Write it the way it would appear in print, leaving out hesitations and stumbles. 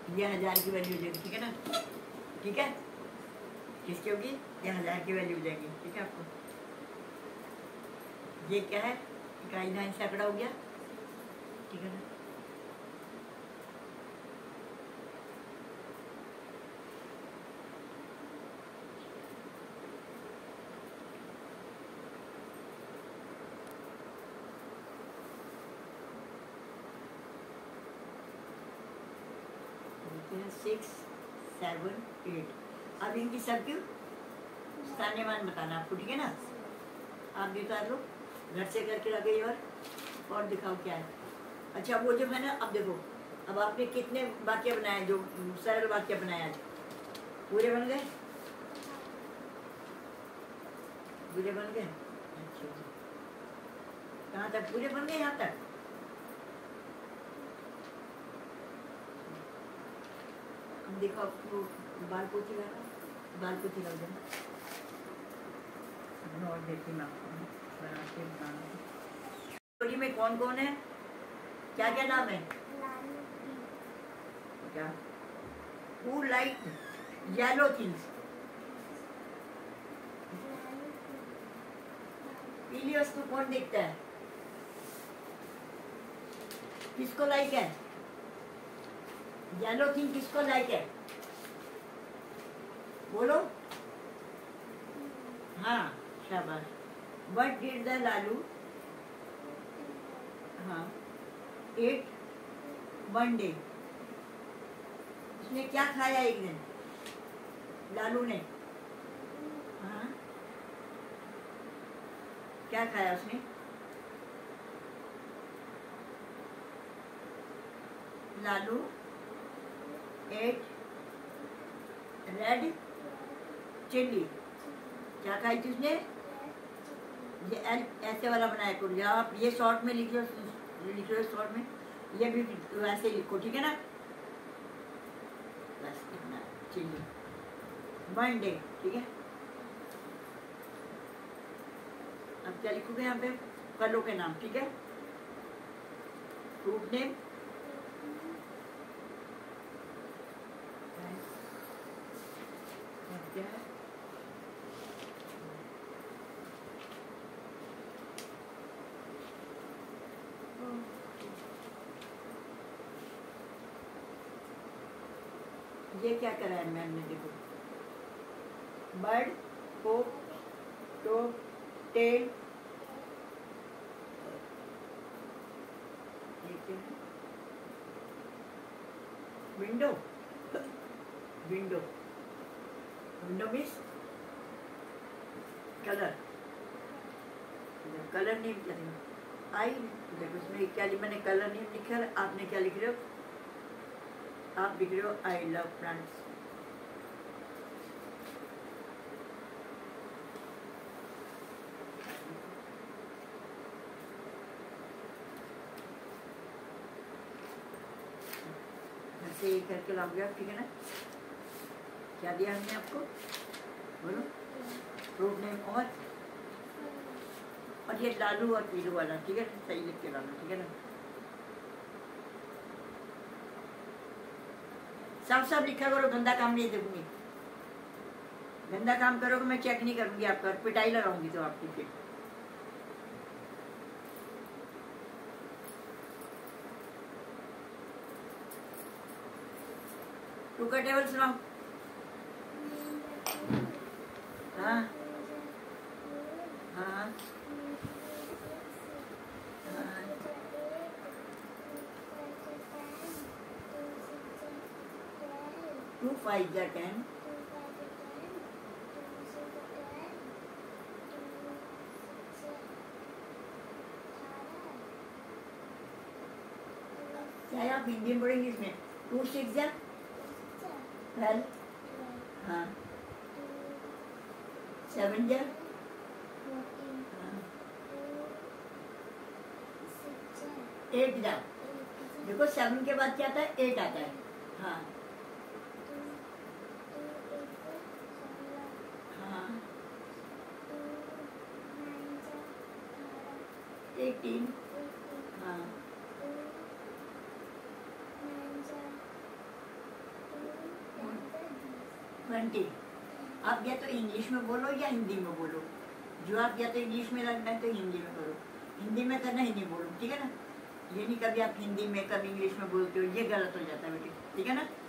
ये 1000 की वैल्यू हो जाएगी, ठीक है ना? ठीक है, किसकी होगी? ये 1000 की वैल्यू हो जाएगी, ठीक है आपको। ये क्या है? इकाई धान सैकड़ा हो गया, ठीक है ना? देखते हैं 6, 7, 8। अब इनकी सबकी स्थानीयमान बताना आपको, ठीक है ना? आप भी उतार लो, घर से करके लगे और दिखाओ क्या है। अच्छा, वो जो है ना, अब देखो, अब आपने कितने वाक्य बनाए, जो सरल वाक्य बनाए आज? पूरे बन गए? पूरे बन गए? अच्छा, कहाँ तक पूरे बन गए? यहाँ तक? देखो, आपको बाल पोती लगा, बाल पोती लग जाए और देखती मैं आपको स्टोरी में कौन कौन है, क्या क्या नाम है? क्या? Who like yellow things? पीली वस्तु कौन देखता है? किसको लाइक है? येलो थिंग किसको लाइक है? बोलो। हाँ, शाबाश। What did the Lalu ate one day? उसने क्या खाया एक दिन? लालू ने क्या खाया उसने? Lalu ate red chilli. क्या खाई थी उसने? ये ऐसे वाला बनाया करो, या आप ये शॉर्ट में लिख लो शॉर्ट में, ये भी वैसे लिखो, ठीक है ना? बस इतना, चिल्ली वन डे, ठीक है। अब क्या लिखोगे यहाँ पे? फलों के नाम, ठीक है? फ्रूट नेम, क्या है? ये क्या करा है मैम ने? देखो, bird, hope, top, tail, window. Window, window means colour. Colour name क्या है? आई। देखो उसमें क्या मैंने कलर नेम लिखा है, आपने क्या लिख रहे हो? आप लिख रहे हो आई लव प्लांट्स। ऐसे ही करके लाओगे आप, ठीक है ना? क्या दिया हमने आपको? बोलो। फ्रूट नेम और ये लालू और पीलू वाला, ठीक है? सही लिख के लाना, ठीक है ना? सब लिखा करो, गंदा काम नहीं देखूंगी। गंदा काम करोगे मैं चेक नहीं करूंगी आपका, पिटाई लगाऊंगी तो आपकी फिर। टू का टेबल सुनाओ। हाँ हाँ 2 5 are 10. चाहे आप हिंदी में पढ़ेंगे इसमें 2 6 या 12, हाँ 7 या 8 जा। देखो 7 के बाद क्या आता है? 8 आता है। हाँ हाँ 18, हाँ 20। आप या तो इंग्लिश में बोलो या हिंदी में बोलो। जो आप या तो इंग्लिश में लगना है तो हिंदी में करो, हिंदी में करना हिंदी बोलो, ठीक है ना। ये नहीं कभी आप हिंदी में कभी इंग्लिश में बोलते हो, ये गलत हो जाता है बेटे, ठीक है ना।